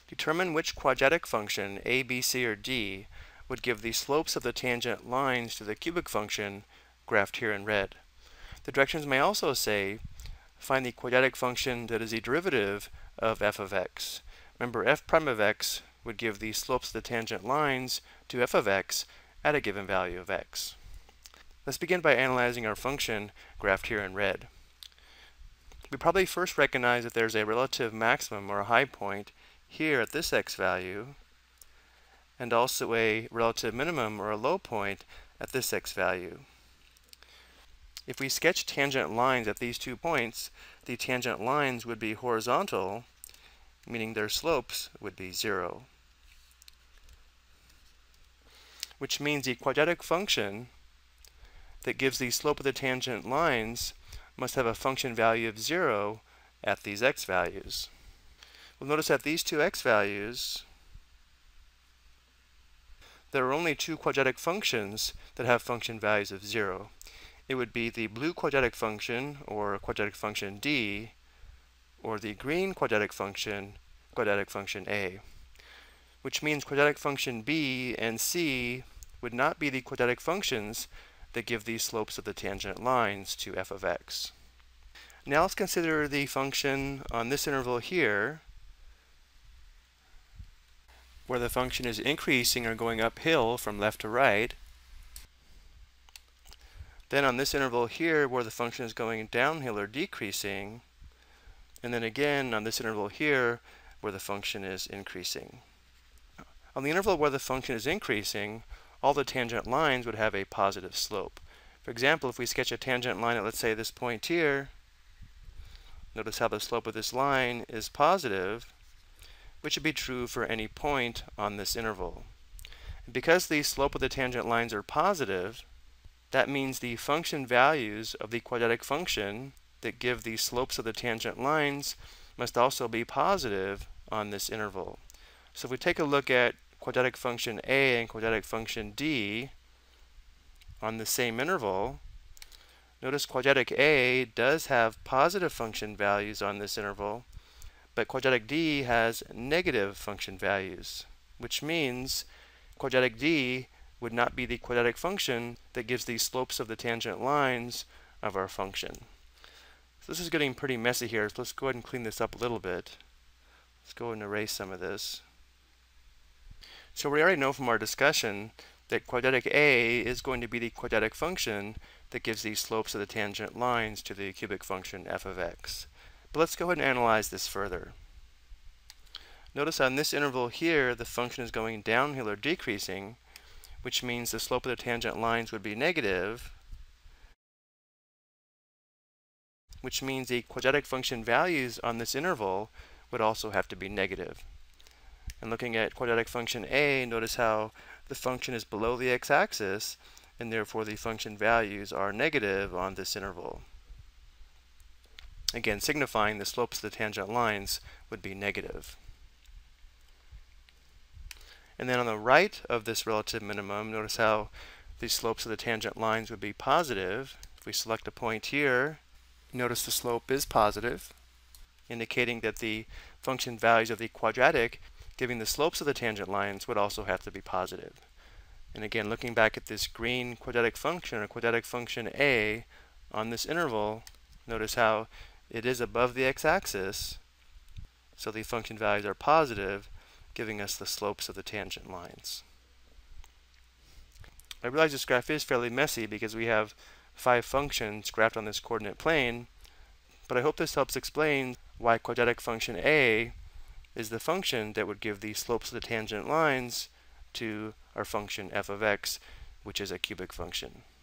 Determine which quadratic function, a, b, c, or d, would give the slopes of the tangent lines to the cubic function graphed here in red. The directions may also say, find the quadratic function that is the derivative of f of x. Remember, f prime of x would give the slopes of the tangent lines to f of x at a given value of x. Let's begin by analyzing our function graphed here in red. We probably first recognize that there's a relative maximum or a high point here at this x value, and also a relative minimum or a low point at this x value. If we sketch tangent lines at these 2 points, the tangent lines would be horizontal, meaning their slopes would be 0. Which means the quadratic function that gives the slope of the tangent lines must have a function value of 0 at these x values. We'll notice that these 2 x values, there are only 2 quadratic functions that have function values of 0. It would be the blue quadratic function, or quadratic function d, or the green quadratic function a, which means quadratic function b and c would not be the quadratic functions that give the slopes of the tangent lines to f of x. Now let's consider the function on this interval here, where the function is increasing or going uphill from left to right. Then on this interval here, where the function is going downhill or decreasing. And then again on this interval here, where the function is increasing. On the interval where the function is increasing, all the tangent lines would have a positive slope. For example, if we sketch a tangent line at, let's say, this point here, notice how the slope of this line is positive, which would be true for any point on this interval. And because the slope of the tangent lines are positive, that means the function values of the quadratic function that give the slopes of the tangent lines must also be positive on this interval. So if we take a look at quadratic function a and quadratic function d on the same interval, notice quadratic a does have positive function values on this interval, but quadratic d has negative function values, which means quadratic d would not be the quadratic function that gives the slopes of the tangent lines of our function. So this is getting pretty messy here, so let's go ahead and clean this up a little bit. Let's go and erase some of this. So we already know from our discussion that quadratic a is going to be the quadratic function that gives the slopes of the tangent lines to the cubic function f of x. But let's go ahead and analyze this further. Notice on this interval here, the function is going downhill or decreasing, which means the slope of the tangent lines would be negative, which means the quadratic function values on this interval would also have to be negative. And looking at quadratic function a, notice how the function is below the x-axis, and therefore the function values are negative on this interval. Again, signifying the slopes of the tangent lines would be negative. And then on the right of this relative minimum, notice how the slopes of the tangent lines would be positive. If we select a point here, notice the slope is positive, indicating that the function values of the quadratic giving the slopes of the tangent lines would also have to be positive. And again, looking back at this green quadratic function, or quadratic function a, on this interval, notice how it is above the x-axis, so the function values are positive, giving us the slopes of the tangent lines. I realize this graph is fairly messy because we have 5 functions graphed on this coordinate plane, but I hope this helps explain why quadratic function a is the function that would give the slopes of the tangent lines to our function f of x, which is a cubic function.